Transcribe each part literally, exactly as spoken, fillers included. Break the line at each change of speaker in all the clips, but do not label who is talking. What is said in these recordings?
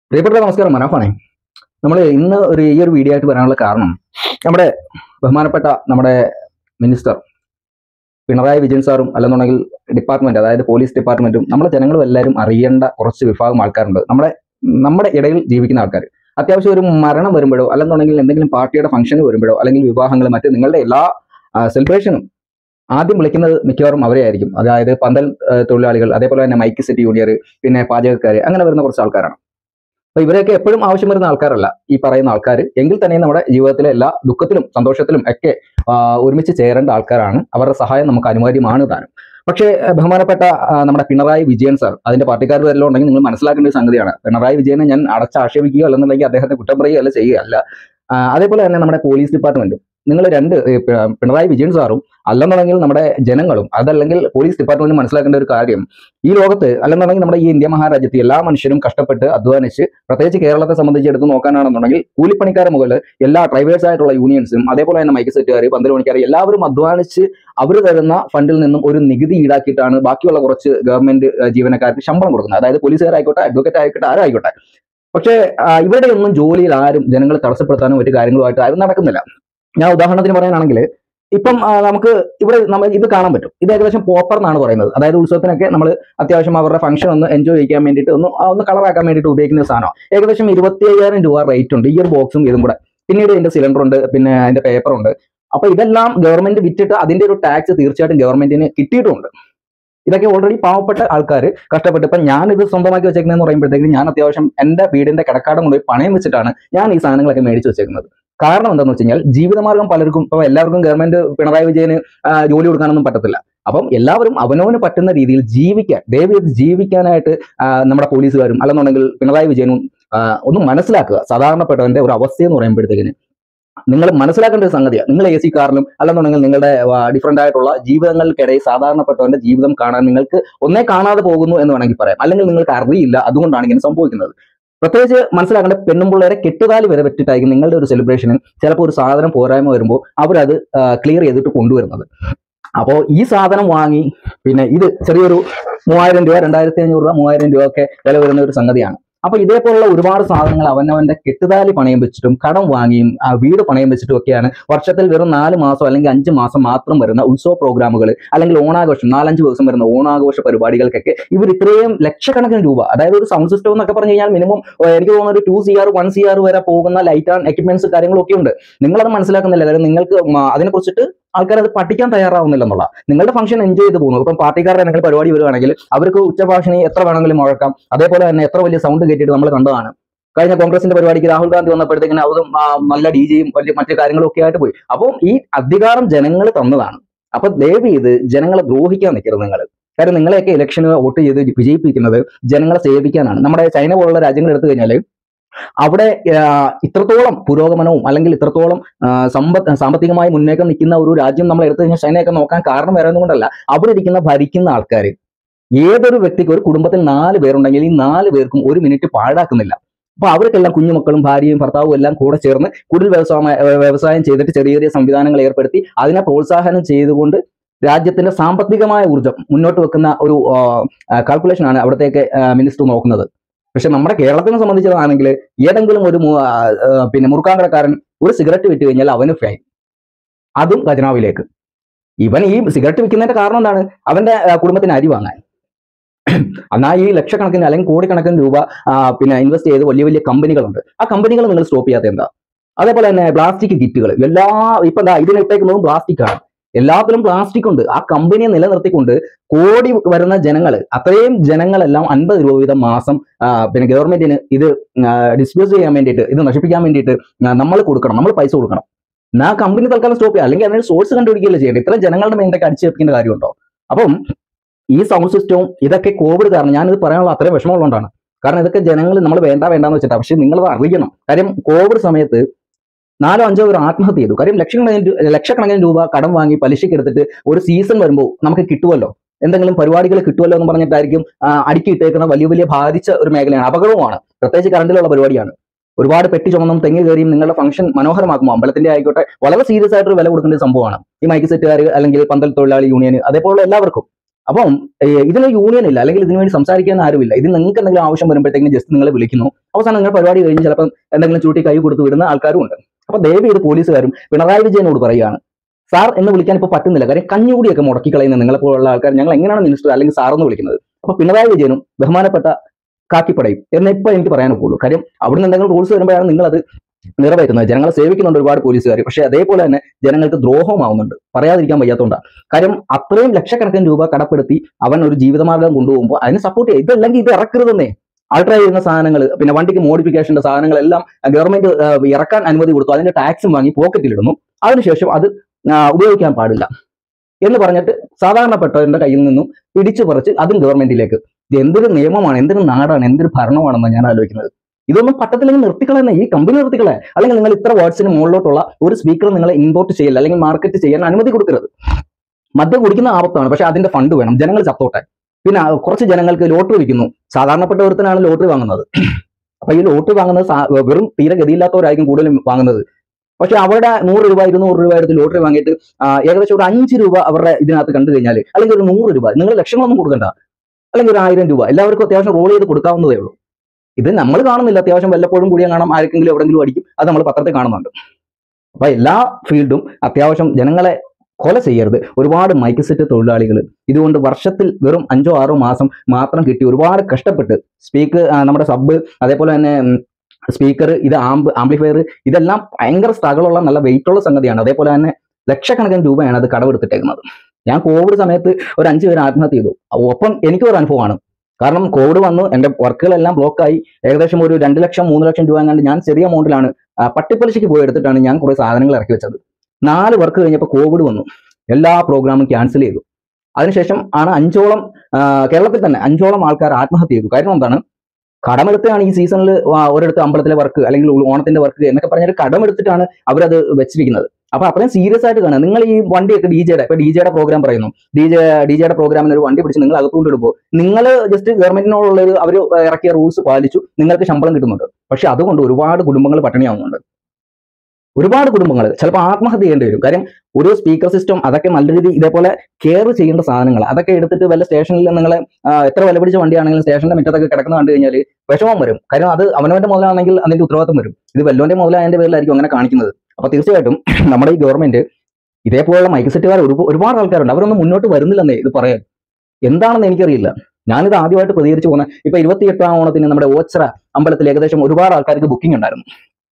പ്രിയപ്പെട്ട നമസ്കാരം, മനാഫാണേ. നമ്മൾ ഇന്ന് ഒരു ഈ ഒരു വീഡിയോ ആയിട്ട് വരാനുള്ള കാരണം, നമ്മുടെ ബഹുമാനപ്പെട്ട നമ്മുടെ മിനിസ്റ്റർ പിണറായി വിജയൻ സാറും അല്ലെന്നുണ്ടെങ്കിൽ ഡിപ്പാർട്ട്മെന്റ്, അതായത് പോലീസ് ഡിപ്പാർട്ട്മെന്റും നമ്മളെ ജനങ്ങളും എല്ലാവരും അറിയേണ്ട കുറച്ച് വിഭാഗം ആൾക്കാരുണ്ട്. നമ്മുടെ നമ്മുടെ ഇടയിൽ ജീവിക്കുന്ന ആൾക്കാർ അത്യാവശ്യം ഒരു മരണം വരുമ്പോഴോ അല്ലെന്നുണ്ടെങ്കിൽ എന്തെങ്കിലും പാർട്ടിയുടെ ഫംഗ്ഷന് വരുമ്പോഴോ അല്ലെങ്കിൽ വിവാഹങ്ങൾ മറ്റ് നിങ്ങളുടെ എല്ലാ സെലിബ്രേഷനും ആദ്യം വിളിക്കുന്നത് മിക്കവാറും അവരെ ആയിരിക്കും. അതായത് പന്തൽ തൊഴിലാളികൾ, അതേപോലെ തന്നെ മൈക്ക് സെറ്റ് ജൂനിയർ, പിന്നെ പാചകക്കാർ, അങ്ങനെ വരുന്ന കുറച്ച് ആൾക്കാരാണ്. അപ്പൊ ഇവരൊക്കെ എപ്പോഴും ആവശ്യം വരുന്ന ആൾക്കാരല്ല ഈ പറയുന്ന ആൾക്കാർ. എങ്കിൽ തന്നെ നമ്മുടെ ജീവിതത്തിലെ എല്ലാ ദുഃഖത്തിലും സന്തോഷത്തിലും ഒക്കെ ഒരുമിച്ച് ചേരേണ്ട ആൾക്കാരാണ്. അവരുടെ സഹായം നമുക്ക് അനിവാര്യമാണ് താനും. പക്ഷേ ബഹുമാനപ്പെട്ട നമ്മുടെ പിണറായി വിജയൻ സാർ, അതിന്റെ പാർട്ടിക്കാർ വരെല്ലാം ഉണ്ടെങ്കിൽ നിങ്ങൾ മനസ്സിലാക്കേണ്ട ഒരു സംഗതിയാണ്. പിണറായി വിജയനെ ഞാൻ അടച്ചാക്ഷേപിക്കുകയോ അല്ലെന്നുണ്ടെങ്കിൽ അദ്ദേഹത്തെ കുറ്റം പറയുകയോ അല്ല ചെയ്യുകയല്ല. അതേപോലെ തന്നെ നമ്മുടെ പോലീസ് ഡിപ്പാർട്ട്മെന്റും, നിങ്ങൾ രണ്ട് പിണറായി വിജയൻ സാറും അല്ലെന്നുണ്ടെങ്കിൽ നമ്മുടെ ജനങ്ങളും, അതല്ലെങ്കിൽ പോലീസ് ഡിപ്പാർട്ട്മെന്റും മനസ്സിലാക്കേണ്ട ഒരു കാര്യം, ഈ ലോകത്ത് അല്ലെന്നുണ്ടെങ്കിൽ നമ്മുടെ ഈ ഇന്ത്യ മഹാരാജ്യത്ത് എല്ലാ മനുഷ്യരും കഷ്ടപ്പെട്ട് അധ്വാനിച്ച്, പ്രത്യേകിച്ച് കേരളത്തെ സംബന്ധിച്ച് എടുത്ത് നോക്കാനാണെന്നുണ്ടെങ്കിൽ കൂലിപ്പണിക്കാരെ മുതൽ എല്ലാ ഡ്രൈവേഴ്സ് ആയിട്ടുള്ള യൂണിയൻസും, അതേപോലെ തന്നെ മൈക്ക് സെറ്റുകാർ, പന്തൽ പണിക്കാർ, എല്ലാവരും അധ്വാനിച്ച് അവർ തരുന്ന ഫണ്ടിൽ നിന്നും ഒരു നികുതി ഈടാക്കിയിട്ടാണ് ബാക്കിയുള്ള കുറച്ച് ഗവൺമെന്റ് ജീവനക്കാർക്ക് ശമ്പളം കൊടുക്കുന്നത്. അതായത് പോലീസുകാരായിക്കോട്ടെ, അഡ്വക്കേറ്റ് ആയിക്കോട്ടെ, ആരായിക്കോട്ടെ. പക്ഷേ ഇവരുടെ ഒന്നും ജോലിയിൽ ആരും ജനങ്ങളെ തടസ്സപ്പെടുത്താനും മറ്റു കാര്യങ്ങളുമായിട്ട് ആരും നടക്കുന്നില്ല. ഞാൻ ഉദാഹരണത്തിന് പറയാനാണെങ്കിൽ, ഇപ്പം നമുക്ക് ഇവിടെ നമ്മൾ ഇത് കാണാൻ പറ്റും. ഇത് ഏകദേശം പോപ്പർ എന്നാണ് പറയുന്നത്. അതായത് ഉത്സവത്തിനൊക്കെ നമ്മൾ അത്യാവശ്യം അവരുടെ ഫംഗ്ഷൻ ഒന്ന് എൻജോയ് ചെയ്യാൻ വേണ്ടിയിട്ട് ഒന്ന് ഒന്ന് കളറാക്കാൻ വേണ്ടിയിട്ട് ഉപയോഗിക്കുന്ന സാധനമാണ്. ഏകദേശം ഇരുപത്തി അയ്യായിരം രൂപ റേറ്റ് ഉണ്ട് ഈ ഒരു ബോക്സും ഇതും കൂടെ. പിന്നീട് ഇതിന്റെ സിലിണ്ടർ ഉണ്ട്, പിന്നെ അതിന്റെ പേപ്പർ ഉണ്ട്. അപ്പൊ ഇതെല്ലാം ഗവൺമെന്റ് വിറ്റിട്ട് അതിന്റെ ഒരു ടാക്സ് തീർച്ചയായിട്ടും ഗവൺമെന്റിന് കിട്ടിയിട്ടുമുണ്ട്. ഇതൊക്കെ ഓൾറെഡി പാവപ്പെട്ട ആൾക്കാർ കഷ്ടപ്പെട്ട്, ഇപ്പം ഞാൻ ഇത് സ്വന്തമാക്കി വെച്ചേക്കുന്നതെന്ന് പറയുമ്പോഴത്തേക്കും ഞാൻ അത്യാവശ്യം എൻ്റെ വീടിന്റെ കിടക്കാടം കൊണ്ടുപോയി പണയം വെച്ചിട്ടാണ് ഞാൻ ഈ സാധനങ്ങളൊക്കെ മേടിച്ച് വെച്ചേക്കുന്നത്. കാരണം എന്താണെന്ന് വെച്ച് കഴിഞ്ഞാൽ, ജീവിതമാർഗം പലർക്കും, ഇപ്പൊ എല്ലാവർക്കും ഗവൺമെന്റ് പിണറായി വിജയന് ജോലി കൊടുക്കാനൊന്നും പറ്റത്തില്ല. അപ്പം എല്ലാവരും അവനവന് പറ്റുന്ന രീതിയിൽ ജീവിക്കാൻ, ദയവ് ജീവിക്കാനായിട്ട് നമ്മുടെ പോലീസുകാരും അല്ലെന്നുണ്ടെങ്കിൽ പിണറായി വിജയനും ഒന്ന് മനസ്സിലാക്കുക. സാധാരണപ്പെട്ടവന്റെ ഒരു അവസ്ഥയെന്ന് പറയുമ്പോഴത്തേക്കിന് നിങ്ങൾ മനസ്സിലാക്കേണ്ട ഒരു സംഗതിയാണ്. നിങ്ങൾ എ സി കാറിലും അല്ലെന്നുണ്ടെങ്കിൽ നിങ്ങളുടെ ഡിഫറൻ്റ് ആയിട്ടുള്ള ജീവിതങ്ങൾക്കിടയിൽ സാധാരണപ്പെട്ടവന്റെ ജീവിതം കാണാൻ നിങ്ങൾക്ക് ഒന്നേ കാണാതെ പോകുന്നു എന്ന് വേണമെങ്കിൽ പറയാം. അല്ലെങ്കിൽ നിങ്ങൾക്ക് അറിയില്ല, അതുകൊണ്ടാണ് ഇങ്ങനെ സംഭവിക്കുന്നത്. പ്രത്യേകിച്ച് മനസ്സിലാക്കേണ്ട, പെണ്ണുമ്പിള്ളേരെ കെട്ടുതാലി വരെ വെച്ചിട്ടായിരിക്കും നിങ്ങളുടെ ഒരു സെലിബ്രേഷന് ചിലപ്പോൾ ഒരു സാധനം പോരായ്മ വരുമ്പോൾ അവരത് ക്ലിയർ ചെയ്തിട്ട് കൊണ്ടുവരുന്നത്. അപ്പോൾ ഈ സാധനം വാങ്ങി പിന്നെ ഇത് ചെറിയൊരു മൂവായിരം രൂപ, രണ്ടായിരത്തി അഞ്ഞൂറ് രൂപ, മൂവായിരം രൂപ ഒക്കെ വില വരുന്ന ഒരു സംഗതിയാണ്. അപ്പൊ ഇതേപോലുള്ള ഒരുപാട് സാധനങ്ങൾ അവനവന്റെ കെട്ടുതാലി പണയം വെച്ചിട്ടും കടം വാങ്ങിയും ആ വീട് പണയം വെച്ചിട്ടും ഒക്കെയാണ് വർഷത്തിൽ വെറും നാല് മാസം അല്ലെങ്കിൽ അഞ്ച് മാസം മാത്രം വരുന്ന ഉത്സവ പ്രോഗ്രാമുകൾ അല്ലെങ്കിൽ ഓണാഘോഷം, നാലഞ്ച് ദിവസം വരുന്ന ഓണാഘോഷ പരിപാടികൾക്കൊക്കെ ഇവർ ഇത്രയും ലക്ഷക്കണക്കിന് രൂപ, അതായത് ഒരു സൗണ്ട് സിസ്റ്റം എന്നൊക്കെ പറഞ്ഞു കഴിഞ്ഞാൽ മിനിമം എനിക്ക് തോന്നുന്ന ഒരു two C R one C R വരെ പോകുന്ന ലൈറ്റ് ആൻഡ് എക്യുപ്മെന്റ്സ് കാര്യങ്ങളൊക്കെ ഉണ്ട്. നിങ്ങളത് മനസ്സിലാക്കുന്നില്ല. കാര്യം നിങ്ങൾക്ക് അതിനെ കുറിച്ചിട്ട് ആൾക്കാർ അത് പഠിക്കാൻ തയ്യാറാവുന്നില്ല എന്നുള്ള. നിങ്ങളുടെ ഫംഗ്ഷൻ എൻജോയ് ചെയ്ത് പോകുന്നു. ഇപ്പം പാർട്ടിക്കാരുടെ എന്തെങ്കിലും പരിപാടി വരുവാണെങ്കിൽ അവർക്ക് ഉച്ചഭാഷണി എത്ര വേണമെങ്കിലും മുഴക്കാം. അതേപോലെ തന്നെ എത്ര വലിയ സൗണ്ട് കേട്ടിട്ട് നമ്മൾ കണ്ടതാണ്. കഴിഞ്ഞ കോൺഗ്രസിന്റെ പരിപാടിക്ക് രാഹുൽ ഗാന്ധി വന്നപ്പോഴത്തേക്കിന് അതും നല്ല ഡി ജെയും വലിയ മറ്റു കാര്യങ്ങളും ഒക്കെ ആയിട്ട് പോയി. അപ്പോൾ ഈ അധികാരം ജനങ്ങൾ തന്നതാണ്. അപ്പൊ ദയവ് ചെയ്ത് ജനങ്ങളെ ദ്രോഹിക്കാൻ നിൽക്കരുത് നിങ്ങൾ. കാര്യം നിങ്ങളെയൊക്കെ ഇലക്ഷന് വോട്ട് ചെയ്ത് വിജയിപ്പിക്കുന്നത് ജനങ്ങളെ സേവിക്കാനാണ്. നമ്മുടെ ചൈന പോലുള്ള രാജ്യങ്ങൾ എടുത്തു കഴിഞ്ഞാൽ അവിടെ ഇത്രത്തോളം പുരോഗമനവും അല്ലെങ്കിൽ ഇത്രത്തോളം സമ്പത്ത് സാമ്പത്തികമായി മുന്നേക്കം നിൽക്കുന്ന ഒരു രാജ്യം നമ്മൾ എടുത്തു കഴിഞ്ഞാൽ ചൈനയൊക്കെ നോക്കാൻ കാരണം വേറെ ഒന്നും കൊണ്ടല്ല, അവിടെ ഇരിക്കുന്ന ഭരിക്കുന്ന ആൾക്കാർ, ഏതൊരു വ്യക്തിക്ക് ഒരു കുടുംബത്തിൽ നാല് പേരുണ്ടെങ്കിൽ ഈ നാല് പേർക്കും ഒരു മിനിറ്റ് പാഴാക്കുന്നില്ല. അപ്പൊ അവർക്കെല്ലാം കുഞ്ഞുമക്കളും ഭാര്യയും ഭർത്താവും എല്ലാം കൂടെ ചേർന്ന് കുടിൽ വ്യവസായ വ്യവസായം ചെയ്തിട്ട് ചെറിയ ചെറിയ സംവിധാനങ്ങൾ ഏർപ്പെടുത്തി അതിനെ പ്രോത്സാഹനം ചെയ്തുകൊണ്ട് രാജ്യത്തിന്റെ സാമ്പത്തികമായ ഊർജ്ജം മുന്നോട്ട് വെക്കുന്ന ഒരു കാൽക്കുലേഷനാണ് അവിടത്തേക്ക് മിനിസ്റ്റർ നോക്കുന്നത്. പക്ഷെ നമ്മുടെ കേരളത്തിനെ സംബന്ധിച്ചതാണെങ്കിൽ ഏതെങ്കിലും ഒരു പിന്നെ മുറുക്കാങ്കടക്കാരൻ ഒരു സിഗരറ്റ് വിറ്റ് കഴിഞ്ഞാൽ അവന് ഫൈൻ, അതും ഖജനാവിലേക്ക്. ഇവൻ ഈ സിഗരറ്റ് വിൽക്കുന്നതിന്റെ കാരണം എന്താണ്? അവന്റെ കുടുംബത്തിന് അരി വാങ്ങാൻ. എന്നാൽ ഈ ലക്ഷക്കണക്കിന് അല്ലെങ്കിൽ കോടിക്കണക്കിന് രൂപ പിന്നെ ഇൻവെസ്റ്റ് ചെയ്ത് വലിയ വലിയ കമ്പനികളുണ്ട്. ആ കമ്പനികൾ നിങ്ങൾ സ്റ്റോപ്പ് ചെയ്യാത്ത എന്താ? അതേപോലെ തന്നെ പ്ലാസ്റ്റിക് കിറ്റുകൾ, എല്ലാ ഇപ്പൊ എന്താ ഇതിനിട്ടേക്കുന്നതും പ്ലാസ്റ്റിക് ആണ്. എല്ലാത്തിലും പ്ലാസ്റ്റിക് ഉണ്ട്. ആ കമ്പനിയെ നിലനിർത്തിക്കൊണ്ട് കോടി വരുന്ന ജനങ്ങൾ, അത്രയും ജനങ്ങളെല്ലാം അൻപത് രൂപ വീതം മാസം പിന്നെ ഗവൺമെന്റിന് ഇത് ഡിസ്പോസ് ചെയ്യാൻ വേണ്ടിയിട്ട്, ഇത് നശിപ്പിക്കാൻ വേണ്ടിയിട്ട് നമ്മൾ കൊടുക്കണം, നമ്മൾ പൈസ കൊടുക്കണം. ആ കമ്പനി തൽക്കാലം സ്റ്റോപ്പ് ചെയ്യുക, അല്ലെങ്കിൽ അതിന് സോഴ്സ് കണ്ടുപിടിക്കുകയല്ലേ ചെയ്യേണ്ടത്. ഇത്രയും ജനങ്ങളുടെ മേലേക്ക് അടിച്ചേൽപ്പിക്കേണ്ട കാര്യമുണ്ടോ? അപ്പം ഈ സൗണ്ട് സിസ്റ്റവും ഇതൊക്കെ കോവിഡ് കാരണം, ഞാനിത് പറയാനുള്ള അത്രയും വിഷമമുള്ളതുകൊണ്ടാണ്. കാരണം ഇതൊക്കെ ജനങ്ങൾ നമ്മൾ വേണ്ട വേണ്ടാന്ന് വെച്ചിട്ടാണ്. പക്ഷെ നിങ്ങളത് അറിയണം. കാര്യം കോവിഡ് സമയത്ത് നാലോ അഞ്ചോ പേർ ആത്മഹത്യ ചെയ്തു. കാര്യം ലക്ഷക്കണക്കിന് ലക്ഷക്കണക്കിന് രൂപ കടം വാങ്ങി പലിശയ്ക്ക് എടുത്തിട്ട് ഒരു സീസൺ വരുമ്പോൾ നമുക്ക് കിട്ടുമല്ലോ, എന്തെങ്കിലും പരിപാടികൾ കിട്ടുമല്ലോ എന്ന് പറഞ്ഞിട്ടായിരിക്കും അടുക്കിയിട്ടേക്കുന്ന വലിയ വലിയ ബാധിച്ച ഒരു മേഖലയാണ്. അപകടവുമാണ്. പ്രത്യേകിച്ച് കറണ്ടിലുള്ള പരിപാടിയാണ്. ഒരുപാട് പെട്ടി ചുമന്നും തെങ്ങ് കയറിയും നിങ്ങളുടെ ഫംഗ്ഷൻ മനോഹരമാക്കുമ്പോൾ അമ്പലത്തിന്റെ ആയിക്കോട്ടെ വളരെ സീരിയസ് ആയിട്ടൊരു വില കൊടുക്കേണ്ട സംഭവമാണ് ഈ മൈക്ക് സെറ്റുകാർ അല്ലെങ്കിൽ പന്തൽ തൊഴിലാളി യൂണിയൻ, അതേപോലെ എല്ലാവർക്കും. അപ്പം ഇതിന് യൂണിയൻ ഇല്ല, അല്ലെങ്കിൽ ഇതിനു വേണ്ടി സംസാരിക്കാൻ ആരുമില്ല. ഇത് നിങ്ങൾക്ക് എന്തെങ്കിലും ആവശ്യം വരുമ്പോഴത്തേക്കും ജസ്റ്റ് നിങ്ങളെ വിളിക്കുന്നു, അവസാനം നിങ്ങൾ പരിപാടി കഴിഞ്ഞ് ചിലപ്പോൾ എന്തെങ്കിലും ചൂട്ടി കൈ കൊടുത്ത് വിടുന്ന ആൾക്കാരും ഉണ്ട്. അപ്പൊ ദയവ് ഇത് പോലീസുകാരും പിണറായി വിജയനോട് പറയുകയാണ്, സാർ എന്ന് വിളിക്കാൻ ഇപ്പോൾ പറ്റുന്നില്ല, കാര്യം കഞ്ഞുകൂടിയൊക്കെ മുടക്കി കളയുന്ന നിങ്ങളെപ്പോലുള്ള ആൾക്കാർ ഞങ്ങൾ എങ്ങനെയാണ് മിനിസ്റ്റർ അല്ലെങ്കിൽ സാർ എന്ന് വിളിക്കുന്നത്? അപ്പൊ പിണറായി വിജയനും ബഹുമാനപ്പെട്ട കാക്കിപ്പടയും എന്ന് ഇപ്പൊ എനിക്ക് പറയാനൊക്കുള്ളൂ. കാര്യം അവിടുന്ന് എന്തെങ്കിലും റൂൾസ് വരുമ്പോഴാണ് നിങ്ങളത് നിറവേറ്റുന്നത്. ജനങ്ങളെ സേവിക്കുന്നുണ്ട് ഒരുപാട് പോലീസുകാർ, പക്ഷെ അതേപോലെ തന്നെ ജനങ്ങൾക്ക് ദ്രോഹമാവുന്നുണ്ട്, പറയാതിരിക്കാൻ വയ്യാത്തോണ്ടാണ്. കാര്യം അത്രയും ലക്ഷക്കണക്കിന് രൂപ കടപ്പെടുത്തി അവൻ ഒരു ജീവിതമാർഗം കൊണ്ടുപോകുമ്പോൾ അതിനെ സപ്പോർട്ട് ചെയ്യുക. ഇതല്ലെങ്കിൽ ഇത് ഇറക്കരുതെന്നേ. അൾട്രാ ചെയ്യുന്ന സാധനങ്ങൾ, പിന്നെ വണ്ടിക്ക് മോഡിഫിക്കേഷന്റെ സാധനങ്ങളെല്ലാം ഗവൺമെന്റ് ഇറക്കാൻ അനുമതി കൊടുത്തു, അതിന്റെ ടാക്സും വാങ്ങി പോക്കറ്റിലിടുന്നു, അതിനുശേഷം അത് ഉപയോഗിക്കാൻ പാടില്ല എന്ന് പറഞ്ഞിട്ട് സാധാരണപ്പെട്ടവരുടെ കയ്യിൽ നിന്നും പിടിച്ചു പറിച്ച് അതും ഗവൺമെന്റിലേക്ക്. ഇത് എന്തൊരു നിയമമാണ്, എന്തൊരു നാടാണ്, എന്തൊരു ഭരണമാണെന്ന് ഞാൻ ആലോചിക്കുന്നത്. ഇതൊന്നും പറ്റത്തില്ലെങ്കിൽ നിർത്തിക്കളെ, ഈ കമ്പനി നിർത്തിക്കളെ. അല്ലെങ്കിൽ നിങ്ങൾ ഇത്ര വാട്സിന് മുകളിലോട്ടുള്ള ഒരു സ്പീക്കർ നിങ്ങളെ ഇമ്പോർട്ട് ചെയ്യില്ല, അല്ലെങ്കിൽ മാർക്കറ്റ് ചെയ്യാൻ അനുമതി കൊടുക്കരുത്. മദ്യം കുടിക്കുന്ന ആപത്താണ്, പക്ഷെ അതിന്റെ ഫണ്ട് വേണം, ജനങ്ങൾ ചത്തോട്ടെ. പിന്നെ കുറച്ച് ജനങ്ങൾക്ക് ലോട്ടറി വിൽക്കുന്നു, സാധാരണപ്പെട്ട ഒരുത്തനാണ് ലോട്ടറി വാങ്ങുന്നത്. അപ്പൊ ഈ ലോട്ടറി വാങ്ങുന്നത് വെറും തീരെ ഗതിയില്ലാത്തവരായിരിക്കും കൂടുതലും വാങ്ങുന്നത്. പക്ഷെ അവരുടെ നൂറ് രൂപ ഇരുന്നൂറ് രൂപ എടുത്ത് ലോട്ടറി വാങ്ങിയിട്ട് ഏകദേശം ഒരു അഞ്ച് രൂപ അവരുടെ ഇതിനകത്ത് കണ്ടു കഴിഞ്ഞാൽ, അല്ലെങ്കിൽ ഒരു നൂറ് രൂപ, നിങ്ങൾ ലക്ഷങ്ങളൊന്നും കൊടുക്കണ്ട, അല്ലെങ്കിൽ ഒരു ആയിരം രൂപ എല്ലാവർക്കും അത്യാവശ്യം റോൾ ചെയ്ത് കൊടുക്കാവുന്നതേ ഉള്ളൂ. ഇത് നമ്മൾ കാണുന്നില്ല, അത്യാവശ്യം വല്ലപ്പോഴും കൂടിയാൽ കാണാം, ആർക്കെങ്കിലും എവിടെങ്കിലും അടിക്കും, അത് നമ്മൾ പത്രത്തിൽ കാണുന്നുണ്ട്. അപ്പൊ എല്ലാ ഫീൽഡും അത്യാവശ്യം ജനങ്ങളെ കൊല ചെയ്യരുത്. ഒരുപാട് മൈക്ക് സെറ്റ് തൊഴിലാളികൾ ഇതുകൊണ്ട് വർഷത്തിൽ വെറും അഞ്ചോ ആറോ മാസം മാത്രം കിട്ടി ഒരുപാട് കഷ്ടപ്പെട്ട് സ്പീക്കർ, നമ്മുടെ സബ്, അതേപോലെ തന്നെ സ്പീക്കർ, ഇത് ആംബ് ആംപ്ലിഫയർ, ഇതെല്ലാം ഭയങ്കര സ്ട്രഗിളുള്ള നല്ല വെയിറ്റുള്ള സംഗതിയാണ്. അതേപോലെ തന്നെ ലക്ഷക്കണക്കിന് രൂപയാണ് അത് കടമെടുത്തിട്ടേക്കുന്നത്. ഞാൻ കോവിഡ് സമയത്ത് ഒരു അഞ്ചു പേര് ആത്മഹത്യ ചെയ്തു. ഒപ്പം എനിക്ക് ഒരു അനുഭവമാണ്. കാരണം കോവിഡ് വന്നു, എൻ്റെ വർക്കുകളെല്ലാം ബ്ലോക്കായി. ഏകദേശം ഒരു രണ്ട് ലക്ഷം മൂന്ന് ലക്ഷം രൂപ കണ്ട് ഞാൻ ചെറിയ എമൗണ്ടിലാണ് പട്ടിപ്പലിശയ്ക്ക് പോയി എടുത്തിട്ടാണ് ഞാൻ കുറെ സാധനങ്ങൾ ഇറക്കി വെച്ചത്. നാല് വർക്ക് കഴിഞ്ഞപ്പോൾ കോവിഡ് വന്നു, എല്ലാ പ്രോഗ്രാമും ക്യാൻസൽ ചെയ്തു. അതിനുശേഷം ആണ് അഞ്ചോളം കേരളത്തിൽ തന്നെ അഞ്ചോളം ആൾക്കാർ ആത്മഹത്യ ചെയ്തു. കാരണം എന്താണ്? കടമെടുത്താണ് ഈ സീസണിൽ ഒരിടത്ത് അമ്പലത്തിലെ വർക്ക് അല്ലെങ്കിൽ ഓണത്തിന്റെ വർക്ക് എന്നൊക്കെ പറഞ്ഞിട്ട് കടമെടുത്തിട്ടാണ് അവരത് വെച്ചിരിക്കുന്നത്. അപ്പൊ അത്രയും സീരിയസ് ആയിട്ട് കാണുക. നിങ്ങൾ ഈ വണ്ടിയൊക്കെ ഡി ജെയുടെ ഇപ്പൊ ഡി ജെയുടെ പ്രോഗ്രാം പറയുന്നു, ഡി ജെ ഡി ജെയുടെ പ്രോഗ്രാമിന് ഒരു വണ്ടി പിടിച്ച് നിങ്ങൾ അകത്തുകൊണ്ട് ഇടുമ്പോൾ നിങ്ങൾ ജസ്റ്റ് ഗവൺമെന്റിനോടുള്ള ഒരു അവർ ഇറക്കിയ റൂൾസ് പാലിച്ചു, നിങ്ങൾക്ക് ശമ്പളം കിട്ടുന്നുണ്ട്. പക്ഷെ അതുകൊണ്ട് ഒരുപാട് കുടുംബങ്ങൾ പട്ടിണിയാവുന്നുണ്ട്. ഒരുപാട് കുടുംബങ്ങൾ ചിലപ്പോൾ ആത്മഹത്യ ചെയ്യേണ്ടി വരും. കാര്യം ഒരു സ്പീക്കർ സിസ്റ്റം അതൊക്കെ നല്ല രീതി ഇതേപോലെ കെയർ ചെയ്യേണ്ട സാധനങ്ങൾ അതൊക്കെ എടുത്തിട്ട് വല്ല സ്റ്റേഷനിൽ നിങ്ങൾ എത്ര വില പിടിച്ച വണ്ടിയാണെങ്കിലും സ്റ്റേഷന്റെ മുറ്റത്തൊക്കെ കിടക്കുന്ന കണ്ടു കഴിഞ്ഞാൽ വിഷമം വരും. കാര്യം അത് അവനവന്റെ മുതലാണെങ്കിൽ അതിന്റെ ഉത്തരവാദിത്തം വരും. ഇത് വല്ലോന്റെ മുതലായതിന്റെ പേരിലായിരിക്കും അങ്ങനെ കാണിക്കുന്നത്. അപ്പൊ തീർച്ചയായിട്ടും നമ്മുടെ ഈ ഗവൺമെന്റ് ഇതേപോലുള്ള മൈക്ക് സെറ്റുകാർ ഒരു ഒരുപാട് ആൾക്കാരുണ്ട്, അവരൊന്നും മുന്നോട്ട് വരുന്നില്ലെന്നേ ഇത് പറയാൻ. എന്താണെന്ന് എനിക്കറിയില്ല. ഞാനിത് ആദ്യമായിട്ട് പ്രതികരിച്ചു പോകുന്ന ഇപ്പൊ ഇരുപത്തിയെട്ടാം ഓണത്തിന് നമ്മുടെ ഓച്ചിറ അമ്പലത്തിൽ ഏകദേശം ഒരുപാട് ആൾക്കാർക്ക് ബുക്കിംഗ് ഉണ്ടായിരുന്നു.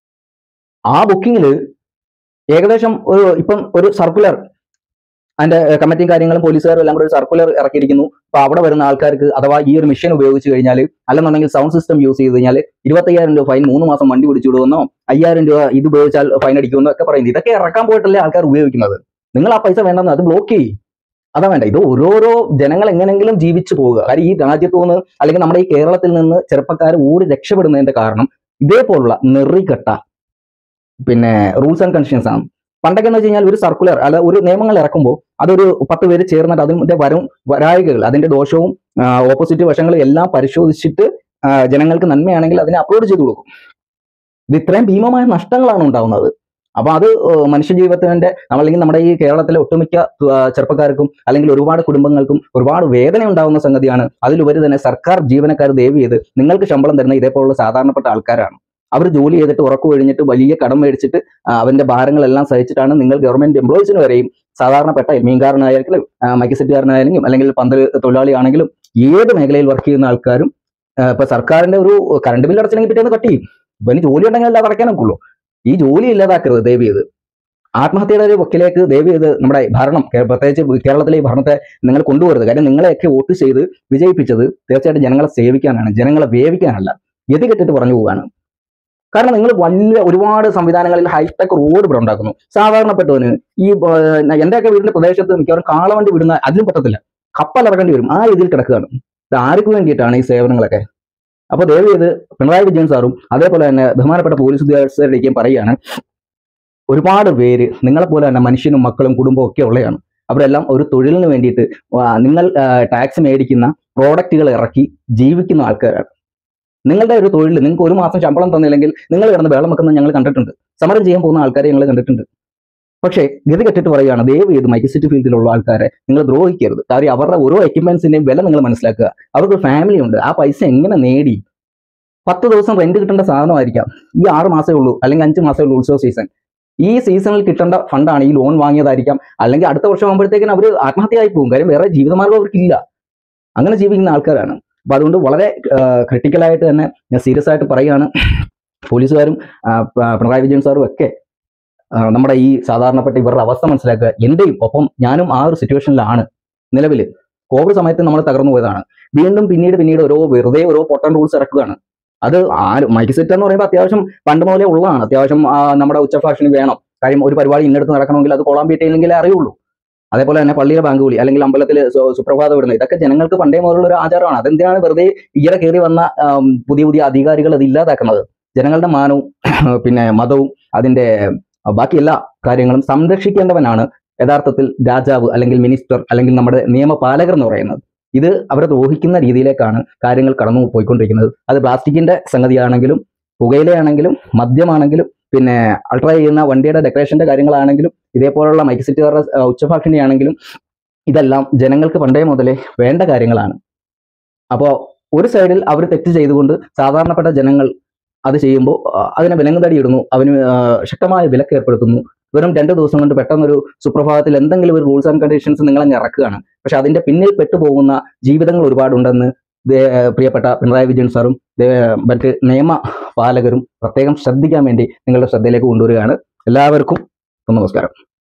ആ ബുക്കിങ്ങിൽ ഏകദേശം ഒരു ഇപ്പം ഒരു സർക്കുലർ, അതിന്റെ കമ്മിറ്റിയും കാര്യങ്ങളും പോലീസുകാരും എല്ലാം കൂടെ ഒരു സർക്കുലർ ഇറക്കിയിരിക്കുന്നു. അപ്പൊ അവിടെ വരുന്ന ആൾക്കാർക്ക് അഥവാ ഈ ഒരു മെഷീൻ ഉപയോഗിച്ച് കഴിഞ്ഞാൽ, അല്ലെന്നുണ്ടെങ്കിൽ സൗണ്ട് സിസ്റ്റം യൂസ് ചെയ്ത് കഴിഞ്ഞാൽ ഇരുപത്തയ്യായിരം രൂപ ഫൈൻ, മൂന്ന് മാസം വണ്ടി പിടിച്ചു വിടുമെന്നോ, അയ്യായിരം രൂപ ഇത് ഉപയോഗിച്ചാൽ ഫൈൻ അടിക്കുമെന്നോ ഒക്കെ പറയുന്നത്. ഇതൊക്കെ ഇറക്കാൻ പോയിട്ടല്ലേ ആൾക്കാർ ഉപയോഗിക്കുന്നത്. നിങ്ങൾ ആ പൈസ വേണ്ടെന്ന് അത് ബ്ലോക്ക് ചെയ്യും. അതാ വേണ്ട. ഇത് ഓരോരോ ജനങ്ങൾ എങ്ങനെങ്കിലും ജീവിച്ചു പോവുക. കാര്യം ഈ രാജ്യത്തു നിന്ന് അല്ലെങ്കിൽ നമ്മുടെ ഈ കേരളത്തിൽ നിന്ന് ചെറുപ്പക്കാർ ഓടി രക്ഷപ്പെടുന്നതിന്റെ കാരണം ഇതേപോലുള്ള നെറികെട്ട പിന്നെ റൂൾസ് ആൻഡ് കണ്ടീഷൻസ് ആണ്. പണ്ടൊക്കെ എന്ന് വെച്ച് കഴിഞ്ഞാൽ ഒരു സർക്കുലർ അല്ല ഒരു നിയമങ്ങൾ ഇറക്കുമ്പോൾ അതൊരു പത്ത് പേര് ചേർന്നിട്ട് അതിന്റെ വരും വരായികകൾ അതിന്റെ ദോഷവും ഓപ്പോസിറ്റ് വശങ്ങളും എല്ലാം പരിശോധിച്ചിട്ട് ജനങ്ങൾക്ക് നന്മയാണെങ്കിൽ അതിനെ അപ്ലോഡ് ചെയ്ത് കൊടുക്കും. ഇത് ഇത്രയും ഭീമമായ നഷ്ടങ്ങളാണ് ഉണ്ടാവുന്നത്. അപ്പൊ അത് മനുഷ്യജീവിതത്തിന്റെ അല്ലെങ്കിൽ നമ്മുടെ ഈ കേരളത്തിലെ ഒട്ടുമിക്ക ചെറുപ്പക്കാർക്കും അല്ലെങ്കിൽ ഒരുപാട് കുടുംബങ്ങൾക്കും ഒരുപാട് വേദന ഉണ്ടാവുന്ന സംഗതിയാണ്. അതിലുപരി തന്നെ സർക്കാർ ജീവനക്കാർ ദയവ് ചെയ്ത് നിങ്ങൾക്ക് ശമ്പളം തരുന്ന ഇതേപോലുള്ള സാധാരണപ്പെട്ട ആൾക്കാരാണ്. അവർ ജോലി ചെയ്തിട്ട് ഉറക്കു കഴിഞ്ഞിട്ട് വലിയ കടം മേടിച്ചിട്ട് അവന്റെ ഭാരങ്ങളെല്ലാം സഹിച്ചിട്ടാണ് നിങ്ങൾ ഗവൺമെന്റ് എംപ്ലോയീസിന് വരെയും സാധാരണപ്പെട്ട മീൻകാരനായാലും മൈക്ക് സെറ്റുകാരനായാലും അല്ലെങ്കിൽ പന്തൽ തൊഴിലാളി ആണെങ്കിലും ഏത് മേഖലയിൽ വർക്ക് ചെയ്യുന്ന ആൾക്കാരും ഇപ്പൊ സർക്കാരിന്റെ ഒരു കറണ്ട് ബില്ല് അടച്ചില്ലെങ്കിൽ പിറ്റേന്ന് കട്ട് ചെയ്യും. ഇവന് ജോലി ഉണ്ടെങ്കിൽ അല്ലാതെ അടയ്ക്കാനൊക്കെ ഉള്ളൂ. ഈ ജോലി ഇല്ലാതാക്കരുത് ദയവ് ചെയ്ത്. ആത്മഹത്യയുടെ ഒരു വക്കിലേക്ക് ദയവ് ചെയ്ത് നമ്മുടെ ഭരണം, പ്രത്യേകിച്ച് കേരളത്തിലെ ഈ ഭരണത്തെ നിങ്ങൾ കൊണ്ടുവരുത്. കാര്യം നിങ്ങളെയൊക്കെ വോട്ട് ചെയ്ത് വിജയിപ്പിച്ചത് തീർച്ചയായിട്ടും ജനങ്ങളെ സേവിക്കാനാണ്, ജനങ്ങളെ വേവിക്കാനല്ല. ഗതി കെട്ടിട്ട് പറഞ്ഞു പോവുകയാണ്. കാരണം നിങ്ങൾ വലിയ ഒരുപാട് സംവിധാനങ്ങളിൽ ഹൈടെക് റോഡ് ഇവിടെ ഉണ്ടാക്കുന്നു. സാധാരണപ്പെട്ടവന് ഈ എന്റെയൊക്കെ വീടിന്റെ പ്രദേശത്ത് മിക്കവാറും കാളവണ്ടി വിടുന്ന അതിലും പറ്റത്തില്ല, കപ്പലിറക്കേണ്ടി വരും. ആ രീതിയിൽ കിടക്കുകയാണ്. ഇത് ആർക്ക് വേണ്ടിയിട്ടാണ് ഈ സേവനങ്ങളൊക്കെ? അപ്പൊ ദയവ് ചെയ്ത് പിണറായി വിജയൻ സാറും അതേപോലെ തന്നെ ബഹുമാനപ്പെട്ട പോലീസ് ഉദ്യോഗസ്ഥരുടെയും പറയുകയാണ്, ഒരുപാട് പേര് നിങ്ങളെപ്പോലെ തന്നെ മനുഷ്യനും മക്കളും കുടുംബവും ഒക്കെ ഉള്ളതാണ്. അവരെല്ലാം ഒരു തൊഴിലിന് വേണ്ടിയിട്ട് നിങ്ങൾ ടാക്സ് മേടിക്കുന്ന പ്രോഡക്റ്റുകൾ ഇറക്കി ജീവിക്കുന്ന ആൾക്കാരാണ്. നിങ്ങളുടെ ഒരു തൊഴിൽ നിങ്ങൾക്ക് ഒരു മാസം ശമ്പളം തന്നില്ലെങ്കിൽ നിങ്ങൾ കിടന്ന് വെള്ളം വെക്കുന്നത് ഞങ്ങൾ കണ്ടിട്ടുണ്ട്. സമരം ചെയ്യാൻ പോകുന്ന ആൾക്കാരെ ഞങ്ങൾ കണ്ടിട്ടുണ്ട്. പക്ഷേ ഗതി കെട്ടിട്ട് പറയുകയാണ്, ദയവ് ചെയ്ത് മൈക്ക് സെറ്റ് ഫീൽഡിലുള്ള ആൾക്കാരെ നിങ്ങൾ ദ്രോഹിക്കരുത്. കാര്യം അവരുടെ ഓരോ എക്യുപ്മെന്റ്സിന്റെയും വില നിങ്ങൾ മനസ്സിലാക്കുക. അവർക്ക് ഫാമിലി ഉണ്ട്. ആ പൈസ എങ്ങനെ നേടി? പത്ത് ദിവസം റെന്റ് കിട്ടേണ്ട സാധനമായിരിക്കാം. ഈ ആറ് മാസമേ ഉള്ളൂ അല്ലെങ്കിൽ അഞ്ച് മാസമേ ഉള്ളൂ ഉത്സവ സീസൺ. ഈ സീസണിൽ കിട്ടേണ്ട ഫണ്ടാണ് ഈ ലോൺ വാങ്ങിയതായിരിക്കാം. അല്ലെങ്കിൽ അടുത്ത വർഷം ആകുമ്പോഴത്തേക്കിന് അവർ ആത്മഹത്യയായി പോകും. കാര്യം വേറെ ജീവിതമാർഗ്ഗം അവർക്കില്ല. അങ്ങനെ ജീവിക്കുന്ന ആൾക്കാരാണ്. അപ്പൊ അതുകൊണ്ട് വളരെ ക്രിട്ടിക്കലായിട്ട് തന്നെ ഞാൻ സീരിയസ് ആയിട്ട് പറയുകയാണ്, പോലീസുകാരും പിണറായി വിജയൻ സാറും ഒക്കെ നമ്മുടെ ഈ സാധാരണപ്പെട്ട ഇവരുടെ അവസ്ഥ മനസ്സിലാക്കുക. എന്റെയും ഒപ്പം ഞാനും ആ ഒരു സിറ്റുവേഷനിലാണ് നിലവിൽ. കോവിഡ് സമയത്ത് നമ്മൾ തകർന്നു പോയതാണ്. വീണ്ടും പിന്നീട് പിന്നീട് ഓരോ വെറുതെ ഓരോ പൊട്ടൻ റൂൾസ് ഇറക്കുകയാണ്. അത് ആരും മൈക്ക് സെറ്റ് എന്ന് പറയുമ്പോൾ അത്യാവശ്യം പണ്ട് മുതലേ ഉള്ളതാണ്. അത്യാവശ്യം നമ്മുടെ ഉച്ചഭാഷന് വേണം. കാര്യം ഒരു പരിപാടി ഇന്നെടുത്ത് നടക്കണമെങ്കിൽ അത് കൊളാമ്പിയയിലെങ്കിലേ അറിയുള്ളൂ. അതേപോലെ തന്നെ പള്ളിയിലെ ബാങ്കുവിളി അല്ലെങ്കിൽ അമ്പലത്തിൽ സുപ്രഭാതം ഇടുന്നത്, ഇതൊക്കെ ജനങ്ങൾക്ക് പണ്ടേ മുതലുള്ള ഒരു ആചാരമാണ്. അതെന്തിനാണ് വെറുതെ ഈയിടെ കയറി വന്ന പുതിയ പുതിയ അധികാരികൾ അത് ഇല്ലാതാക്കുന്നത്? ജനങ്ങളുടെ മാനവും പിന്നെ മതവും അതിന്റെ ബാക്കി എല്ലാ കാര്യങ്ങളും സംരക്ഷിക്കേണ്ടവനാണ് യഥാർത്ഥത്തിൽ രാജാവ് അല്ലെങ്കിൽ മിനിസ്റ്റർ അല്ലെങ്കിൽ നമ്മുടെ നിയമപാലകർ എന്ന് പറയുന്നത്. ഇത് അവരെ ദ്രോഹിക്കുന്ന രീതിയിലേക്കാണ് കാര്യങ്ങൾ കടന്നു പോയിക്കൊണ്ടിരിക്കുന്നത്. അത് പ്ലാസ്റ്റിക്കിന്റെ സംഗതിയാണെങ്കിലും പുകയിലയാണെങ്കിലും മദ്യമാണെങ്കിലും പിന്നെ അൾട്രാ ചെയ്യുന്ന വണ്ടിയുടെ ഡെക്കറേഷന്റെ കാര്യങ്ങളാണെങ്കിലും ഇതേപോലുള്ള മൈക്ക് സെറ്റുകാരുടെ ഉച്ചഭാഷിണിയാണെങ്കിലും ഇതെല്ലാം ജനങ്ങൾക്ക് പണ്ടേ മുതലേ വേണ്ട കാര്യങ്ങളാണ്. അപ്പോൾ ഒരു സൈഡിൽ അവർ തെറ്റ് ചെയ്തുകൊണ്ട് സാധാരണപ്പെട്ട ജനങ്ങൾ അത് ചെയ്യുമ്പോൾ അതിനെ വിലങ്ങുതടി ഇടുന്നു, അവന് ശക്തമായ വിലക്ക് ഏർപ്പെടുത്തുന്നു. വെറും രണ്ട് ദിവസം കൊണ്ട് പെട്ടെന്നൊരു സുപ്രഭാതത്തിൽ എന്തെങ്കിലും ഒരു റൂൾസ് ആൻഡ് കണ്ടീഷൻസ് നിങ്ങളങ്ങ് ഇറക്കുകയാണ്. പക്ഷെ അതിന്റെ പിന്നിൽ പെട്ടുപോകുന്ന ജീവിതങ്ങൾ ഒരുപാടുണ്ടെന്ന് പ്രിയപ്പെട്ട പിണറായി വിജയൻ സാറും മറ്റ് നിയമപാലകരും പ്രത്യേകം ശ്രദ്ധിക്കാൻ വേണ്ടി നിങ്ങളുടെ ശ്രദ്ധയിലേക്ക് കൊണ്ടുവരികയാണ്. എല്ലാവർക്കും നമസ്കാരം.